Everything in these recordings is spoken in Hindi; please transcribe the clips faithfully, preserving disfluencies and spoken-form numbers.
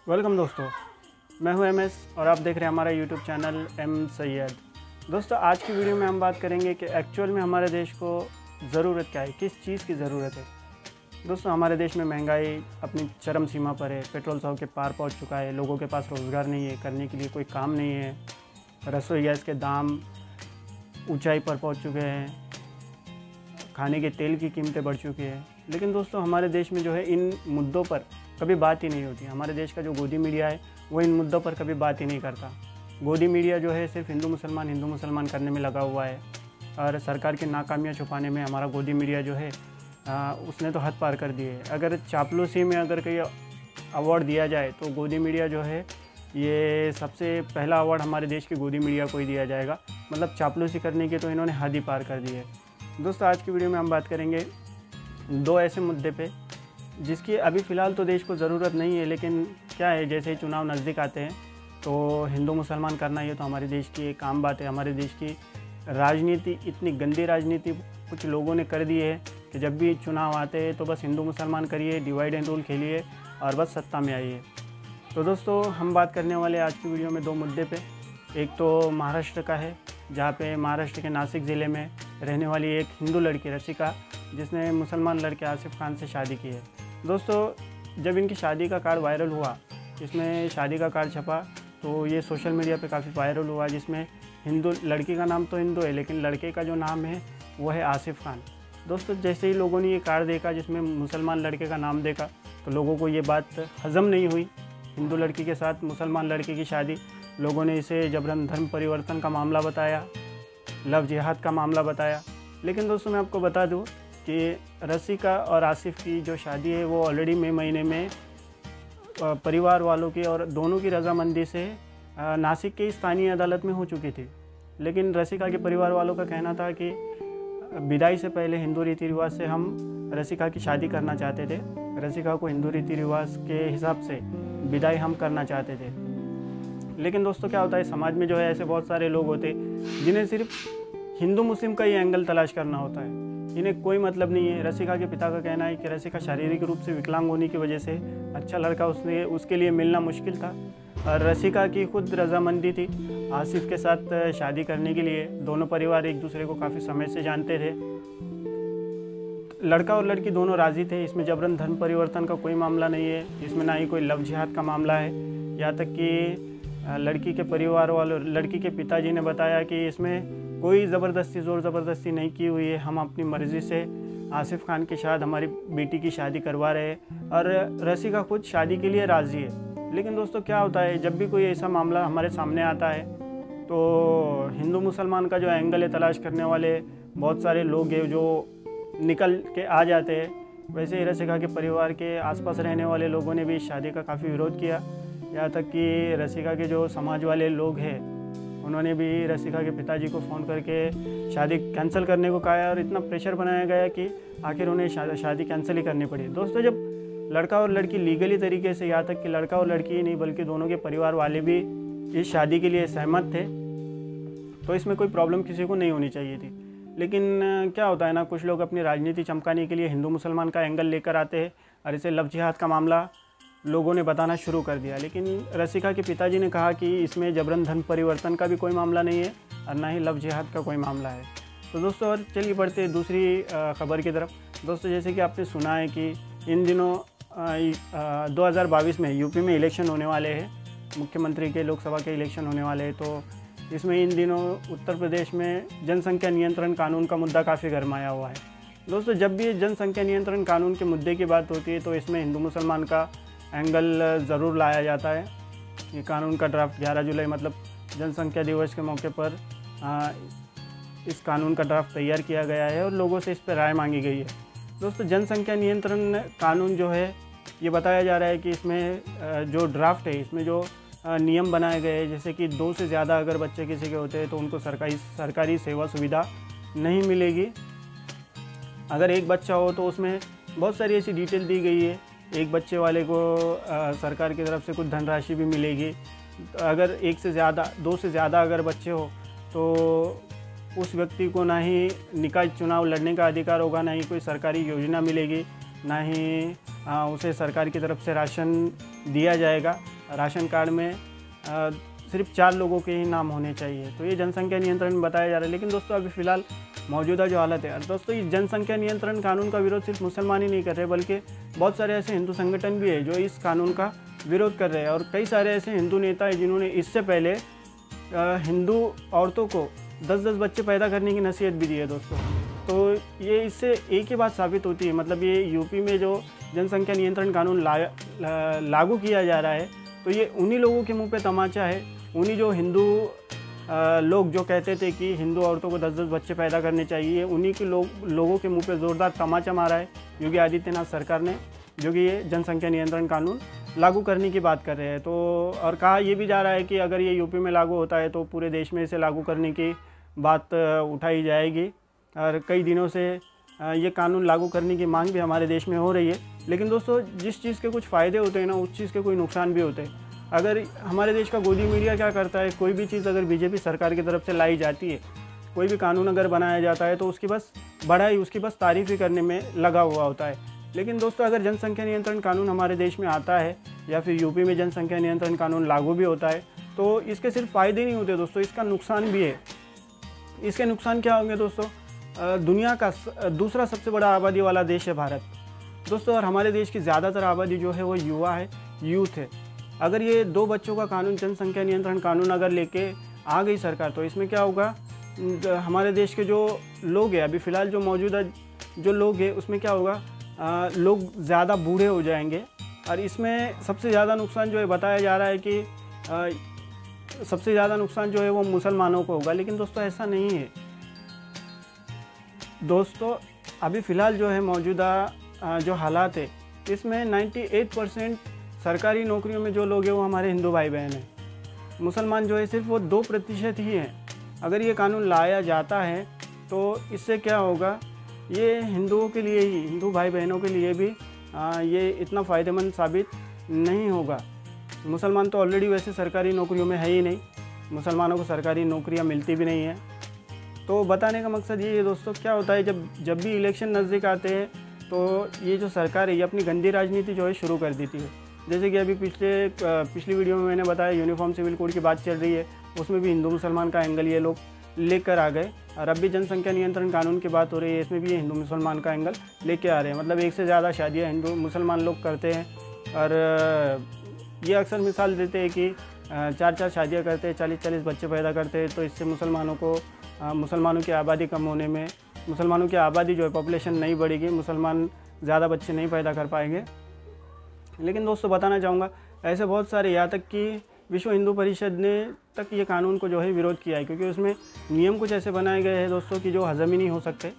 वेलकम दोस्तों, मैं हूं एम एस और आप देख रहे हैं हमारा यूट्यूब चैनल एम सैयद। दोस्तों, आज की वीडियो में हम बात करेंगे कि एक्चुअल में हमारे देश को ज़रूरत क्या है, किस चीज़ की ज़रूरत है। दोस्तों, हमारे देश में महंगाई अपनी चरम सीमा पर है, पेट्रोल सौ के पार पहुंच चुका है, लोगों के पास रोज़गार नहीं है, करने के लिए कोई काम नहीं है, रसोई गैस के दाम ऊंचाई पर पहुंच चुके हैं, खाने के तेल की कीमतें बढ़ चुकी हैं। लेकिन दोस्तों, हमारे देश में जो है इन मुद्दों पर कभी बात ही नहीं होती। हमारे देश का जो गोदी मीडिया है वो इन मुद्दों पर कभी बात ही नहीं करता। गोदी मीडिया जो है सिर्फ हिंदू मुसलमान हिंदू मुसलमान करने में लगा हुआ है और सरकार की नाकामियाँ छुपाने में हमारा गोदी मीडिया जो है आ, उसने तो हद पार कर दी है। अगर चापलूसी में अगर कोई अवार्ड दिया जाए तो गोदी मीडिया जो है ये सबसे पहला अवार्ड हमारे देश की गोदी मीडिया को ही दिया जाएगा। मतलब चापलूसी करने की तो इन्होंने हद ही पार कर दी है। दोस्तों, आज की वीडियो में हम बात करेंगे दो ऐसे मुद्दे पे जिसकी अभी फ़िलहाल तो देश को ज़रूरत नहीं है, लेकिन क्या है, जैसे ही चुनाव नज़दीक आते हैं तो हिंदू मुसलमान करना ये तो हमारे देश की एक आम बात है। हमारे देश की राजनीति, इतनी गंदी राजनीति कुछ लोगों ने कर दी है कि जब भी चुनाव आते हैं तो बस हिंदू मुसलमान करिए, डिवाइड एंड रूल खेलिए और बस सत्ता में आइए। तो दोस्तों, हम बात करने वाले आज की वीडियो में दो मुद्दे पे। एक तो महाराष्ट्र का है, जहाँ पे महाराष्ट्र के नासिक ज़िले में रहने वाली एक हिंदू लड़की रसिका, जिसने मुसलमान लड़के आसिफ खान से शादी की है। दोस्तों, जब इनकी शादी का कार्ड वायरल हुआ, इसमें शादी का कार्ड छपा तो ये सोशल मीडिया पे काफ़ी वायरल हुआ, जिसमें हिंदू लड़की का नाम तो हिंदू है लेकिन लड़के का जो नाम है वो है आसिफ खान। दोस्तों, जैसे ही लोगों ने ये कार्ड देखा जिसमें मुसलमान लड़के का नाम देखा तो लोगों को ये बात हज़म नहीं हुई। हिंदू लड़की के साथ मुसलमान लड़के की शादी, लोगों ने इसे जबरन धर्म परिवर्तन का मामला बताया, लव जिहाद का मामला बताया। लेकिन दोस्तों, मैं आपको बता दूं कि रसिका और आसिफ की जो शादी है वो ऑलरेडी मई महीने में परिवार वालों की और दोनों की रजामंदी से नासिक की स्थानीय अदालत में हो चुकी थी। लेकिन रसिका के परिवार वालों का कहना था कि विदाई से पहले हिंदू रीति रिवाज से हम रसिका की शादी करना चाहते थे, रसिका को हिंदू रीति रिवाज के हिसाब से विदाई हम करना चाहते थे। लेकिन दोस्तों, क्या होता है, समाज में जो है ऐसे बहुत सारे लोग होते जिन्हें सिर्फ हिंदू मुस्लिम का ही एंगल तलाश करना होता है, इन्हें कोई मतलब नहीं है। रसिका के पिता का कहना है कि रसिका शारीरिक रूप से विकलांग होने की वजह से अच्छा लड़का उसने उसके लिए मिलना मुश्किल था और रसिका की खुद रजामंदी थी आसिफ के साथ शादी करने के लिए। दोनों परिवार एक दूसरे को काफ़ी समय से जानते थे, लड़का और लड़की दोनों राज़ी थे। इसमें जबरन धर्म परिवर्तन का कोई मामला नहीं है, इसमें ना ही कोई लव जिहाद का मामला है। यहाँ तक कि लड़की के परिवार वालों, लड़की के पिताजी ने बताया कि इसमें कोई ज़बरदस्ती ज़ोर ज़बरदस्ती नहीं की हुई है, हम अपनी मर्ज़ी से आसिफ खान के साथ हमारी बेटी की शादी करवा रहे हैं और रसिका खुद शादी के लिए राज़ी है। लेकिन दोस्तों, क्या होता है, जब भी कोई ऐसा मामला हमारे सामने आता है तो हिंदू मुसलमान का जो एंगल है तलाश करने वाले बहुत सारे लोग हैं जो निकल के आ जाते हैं। वैसे ही रसिका के परिवार के आसपास रहने वाले लोगों ने भी इस शादी का काफ़ी विरोध किया। यहाँ तक कि रसिका के जो समाज वाले लोग हैं उन्होंने भी रसिका के पिताजी को फ़ोन करके शादी कैंसिल करने को कहा और इतना प्रेशर बनाया गया कि आखिर उन्हें शा, शादी कैंसिल ही करनी पड़ी। दोस्तों, जब लड़का और लड़की लीगली तरीके से, यहाँ तक कि लड़का और लड़की ही नहीं बल्कि दोनों के परिवार वाले भी इस शादी के लिए सहमत थे, तो इसमें कोई प्रॉब्लम किसी को नहीं होनी चाहिए थी। लेकिन क्या होता है ना, कुछ लोग अपनी राजनीति चमकाने के लिए हिंदू मुसलमान का एंगल लेकर आते हैं और इसे लव जिहाद का मामला लोगों ने बताना शुरू कर दिया। लेकिन रसिका के पिताजी ने कहा कि इसमें जबरन धर्म परिवर्तन का भी कोई मामला नहीं है और ना ही लव जिहाद का कोई मामला है। तो दोस्तों, और चलिए बढ़ते हैं दूसरी खबर की तरफ। दोस्तों, जैसे कि आपने सुना है कि इन दिनों दो हज़ार बाईस में यूपी में इलेक्शन होने वाले हैं, मुख्यमंत्री के, लोकसभा के इलेक्शन होने वाले हैं। तो इसमें इन दिनों उत्तर प्रदेश में जनसंख्या नियंत्रण कानून का मुद्दा काफ़ी गरमाया हुआ है। दोस्तों, जब भी जनसंख्या नियंत्रण कानून के मुद्दे की बात होती है तो इसमें हिंदू मुसलमान का एंगल ज़रूर लाया जाता है। ये कानून का ड्राफ्ट ग्यारह जुलाई मतलब जनसंख्या दिवस के मौके पर आ, इस कानून का ड्राफ्ट तैयार किया गया है और लोगों से इस पर राय मांगी गई है। दोस्तों, जनसंख्या नियंत्रण कानून जो है ये बताया जा रहा है कि इसमें जो ड्राफ्ट है इसमें जो नियम बनाए गए हैं, जैसे कि दो से ज़्यादा अगर बच्चे किसी के होते हैं तो उनको सरकारी सरकारी सेवा सुविधा नहीं मिलेगी। अगर एक बच्चा हो तो उसमें बहुत सारी ऐसी डिटेल दी गई है। एक बच्चे वाले को आ, सरकार की तरफ से कुछ धनराशि भी मिलेगी। अगर एक से ज़्यादा, दो से ज़्यादा अगर बच्चे हो तो उस व्यक्ति को ना ही निकाय चुनाव लड़ने का अधिकार होगा, ना ही कोई सरकारी योजना मिलेगी, ना ही आ, उसे सरकार की तरफ से राशन दिया जाएगा। राशन कार्ड में आ, सिर्फ चार लोगों के ही नाम होने चाहिए। तो ये जनसंख्या नियंत्रण में बताया जा रहा है। लेकिन दोस्तों अभी फ़िलहाल मौजूदा जो हालत है, दोस्तों इस जनसंख्या नियंत्रण कानून का विरोध सिर्फ मुसलमान ही नहीं कर रहे, बल्कि बहुत सारे ऐसे हिंदू संगठन भी है जो इस कानून का विरोध कर रहे हैं। और कई सारे ऐसे हिंदू नेता हैं जिन्होंने इससे पहले हिंदू औरतों को दस दस बच्चे पैदा करने की नसीहत भी दी है दोस्तों। तो ये इससे एक ही बात साबित होती है, मतलब ये यूपी में जो जनसंख्या नियंत्रण कानून ला, ला, लागू किया जा रहा है, तो ये उन्हीं लोगों के मुंह पे तमाचा है, उन्हीं जो हिंदू लोग जो कहते थे कि हिंदू औरतों को दस दस बच्चे पैदा करने चाहिए, उन्हीं के लोग लोगों के मुंह पे ज़ोरदार तमाचा मारा है योगी आदित्यनाथ सरकार ने, जो कि ये जनसंख्या नियंत्रण कानून लागू करने की बात कर रहे हैं। तो और कहा यह भी जा रहा है कि अगर ये यूपी में लागू होता है तो पूरे देश में इसे लागू करने की बात उठाई जाएगी। और कई दिनों से ये कानून लागू करने की मांग भी हमारे देश में हो रही है। लेकिन दोस्तों जिस चीज़ के कुछ फ़ायदे होते हैं ना, उस चीज़ के कोई नुकसान भी होते हैं। अगर हमारे देश का गोदी मीडिया क्या करता है, कोई भी चीज़ अगर बीजेपी सरकार की तरफ से लाई जाती है, कोई भी कानून अगर बनाया जाता है तो उसकी बस बढ़ाई, उसकी बस तारीफ़ ही करने में लगा हुआ होता है। लेकिन दोस्तों अगर जनसंख्या नियंत्रण कानून हमारे देश में आता है या फिर यूपी में जनसंख्या नियंत्रण कानून लागू भी होता है, तो इसके सिर्फ फ़ायदे नहीं होते दोस्तों, इसका नुकसान भी है। इसके नुकसान क्या होंगे दोस्तों? दुनिया का दूसरा सबसे बड़ा आबादी वाला देश है भारत दोस्तों, और हमारे देश की ज़्यादातर आबादी जो है वो युवा है, यूथ है। अगर ये दो बच्चों का कानून, जनसंख्या नियंत्रण कानून अगर लेके आ गई सरकार, तो इसमें क्या होगा, हमारे देश के जो लोग हैं, अभी फ़िलहाल जो मौजूदा जो लोग हैं उसमें क्या होगा, आ, लोग ज़्यादा बूढ़े हो जाएंगे। और इसमें सबसे ज़्यादा नुकसान जो है बताया जा रहा है कि आ, सबसे ज़्यादा नुकसान जो है वो मुसलमानों को होगा। लेकिन दोस्तों ऐसा नहीं है दोस्तों। अभी फ़िलहाल जो है मौजूदा जो हालात है, इसमें अट्ठानवे परसेंट सरकारी नौकरियों में जो लोग हैं वो हमारे हिंदू भाई बहन हैं। मुसलमान जो है सिर्फ वो दो प्रतिशत ही हैं। अगर ये कानून लाया जाता है तो इससे क्या होगा, ये हिंदुओं के लिए ही, हिंदू भाई बहनों के लिए भी आ, ये इतना फ़ायदेमंद साबित नहीं होगा। मुसलमान तो ऑलरेडी वैसे सरकारी नौकरियों में है ही नहीं, मुसलमानों को सरकारी नौकरियां मिलती भी नहीं है। तो बताने का मकसद ये है दोस्तों, क्या होता है जब जब भी इलेक्शन नज़दीक आते हैं तो ये जो सरकार है ये अपनी गंदी राजनीति जो है शुरू कर देती है। जैसे कि अभी पिछले पिछली वीडियो में मैंने बताया यूनिफॉर्म सिविल कोड की बात चल रही है, उसमें भी हिंदू मुसलमान का एंगल ये लोग लेकर आ गए। और अब भी जनसंख्या नियंत्रण कानून की बात हो रही है, इसमें भी ये हिंदू मुसलमान का एंगल लेके आ रहे हैं। मतलब एक से ज़्यादा शादियाँ हिंदू मुसलमान लोग करते हैं, और ये अक्सर मिसाल देते हैं कि चार चार शादियाँ करते हैं, चालीस चालीस बच्चे पैदा करते हैं, तो इससे मुसलमानों को मुसलमानों की आबादी कम होने में, मुसलमानों की आबादी जो है पॉपुलेशन नहीं बढ़ेगी, मुसलमान ज़्यादा बच्चे नहीं पैदा कर पाएंगे। लेकिन दोस्तों बताना चाहूँगा, ऐसे बहुत सारे, यहाँ तक कि विश्व हिंदू परिषद ने तक ये कानून को जो है विरोध किया है, क्योंकि उसमें नियम कुछ ऐसे बनाए गए हैं दोस्तों कि जो हजम ही नहीं हो सकते,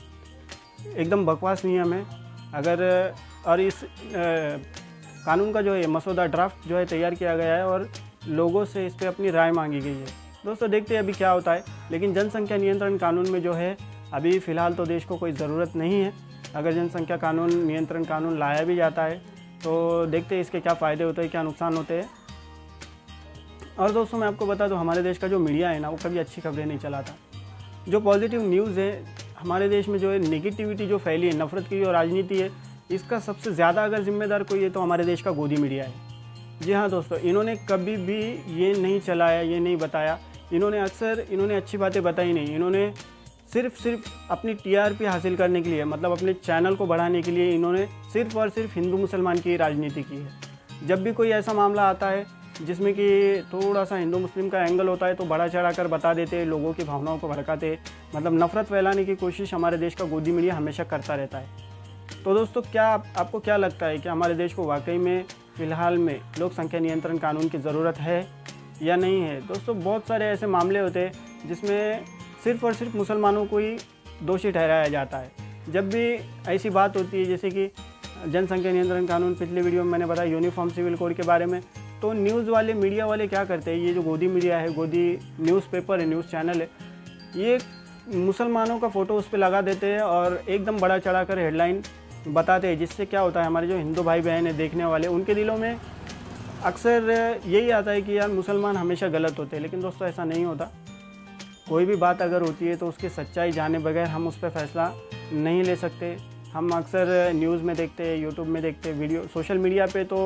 एकदम बकवास नियम है। अगर और इस आ, कानून का जो है मसौदा ड्राफ्ट जो है तैयार किया गया है और लोगों से इस पर अपनी राय मांगी गई है। दोस्तों देखते हैं अभी क्या होता है। लेकिन जनसंख्या नियंत्रण कानून में जो है अभी फ़िलहाल तो देश को कोई ज़रूरत नहीं है। अगर जनसंख्या कानून नियंत्रण कानून लाया भी जाता है तो देखते हैं इसके क्या फ़ायदे होते हैं, क्या नुकसान होते हैं। और दोस्तों मैं आपको बता दूं, हमारे देश का जो मीडिया है ना, वो कभी अच्छी खबरें नहीं चलाता। जो पॉजिटिव न्यूज़ है हमारे देश में, जो है नेगेटिविटी जो फैली है, नफ़रत की जो राजनीति है, इसका सबसे ज़्यादा अगर जिम्मेदार कोई है तो हमारे देश का गोदी मीडिया है। जी हाँ दोस्तों, इन्होंने कभी भी ये नहीं चलाया, ये नहीं बताया, इन्होंने अक्सर इन्होंने अच्छी बातें बताई नहीं। इन्होंने सिर्फ सिर्फ अपनी टीआरपी हासिल करने के लिए, मतलब अपने चैनल को बढ़ाने के लिए, इन्होंने सिर्फ और सिर्फ हिंदू मुसलमान की राजनीति की है। जब भी कोई ऐसा मामला आता है जिसमें कि थोड़ा सा हिंदू मुस्लिम का एंगल होता है तो बड़ा चढ़ा कर बता देते, लोगों की भावनाओं को भड़काते, मतलब नफ़रत फैलाने की कोशिश हमारे देश का गोदी मीडिया हमेशा करता रहता है। तो दोस्तों क्या आप, आपको क्या लगता है कि हमारे देश को वाकई में फ़िलहाल में लोक संख्या नियंत्रण कानून की ज़रूरत है या नहीं है? दोस्तों बहुत सारे ऐसे मामले होते हैं जिसमें सिर्फ़ और सिर्फ मुसलमानों को ही दोषी ठहराया जाता है। जब भी ऐसी बात होती है, जैसे कि जनसंख्या नियंत्रण कानून, पिछले वीडियो में मैंने बताया यूनिफॉर्म सिविल कोड के बारे में, तो न्यूज़ वाले, मीडिया वाले क्या करते हैं, ये जो गोदी मीडिया है, गोदी न्यूज़पेपर है, न्यूज़ चैनल है, ये मुसलमानों का फ़ोटो उस पर लगा देते हैं और एकदम बड़ा चढ़ा कर हेडलाइन बताते हैं, जिससे क्या होता है, हमारे जो हिंदू भाई बहन है, देखने वाले, उनके दिलों में अक्सर यही आता है कि यार मुसलमान हमेशा गलत होते हैं। लेकिन दोस्तों ऐसा नहीं होता। कोई भी बात अगर होती है तो उसकी सच्चाई जाने बगैर हम उस पर फैसला नहीं ले सकते। हम अक्सर न्यूज़ में देखते हैं, यूट्यूब में देखते हैं, वीडियो, सोशल मीडिया पे तो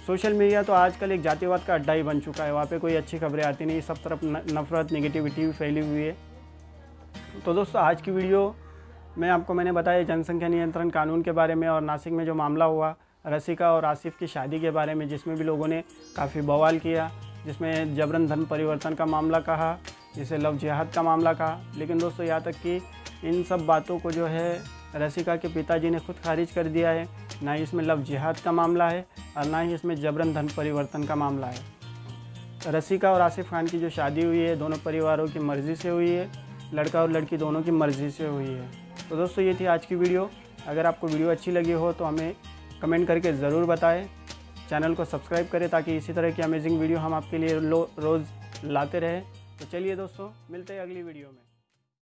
सोशल मीडिया तो आजकल एक जातिवाद का अड्डा ही बन चुका है। वहाँ पे कोई अच्छी खबरें आती नहीं, सब तरफ नफ़रत नेगेटिविटी भी फैली हुई है। तो दोस्तों आज की वीडियो में आपको मैंने बताया जनसंख्या नियंत्रण कानून के बारे में और नासिक में जो मामला हुआ रसिका और आसिफ की शादी के बारे में, जिसमें भी लोगों ने काफ़ी बवाल किया, जिसमें जबरन धर्म परिवर्तन का मामला कहा, जिसे लव जिहाद का मामला कहा। लेकिन दोस्तों यहाँ तक कि इन सब बातों को जो है रसिका के पिताजी ने खुद खारिज कर दिया है। ना ही इसमें लव जिहाद का मामला है और ना ही इसमें जबरन धर्म परिवर्तन का मामला है। रसिका और आसिफ खान की जो शादी हुई है दोनों परिवारों की मर्ज़ी से हुई है, लड़का और लड़की दोनों की मर्ज़ी से हुई है। तो दोस्तों ये थी आज की वीडियो। अगर आपको वीडियो अच्छी लगी हो तो हमें कमेंट करके ज़रूर बताएं। चैनल को सब्सक्राइब करें ताकि इसी तरह की अमेजिंग वीडियो हम आपके लिए रोज़ लाते रहें। तो चलिए दोस्तों, मिलते हैं अगली वीडियो में।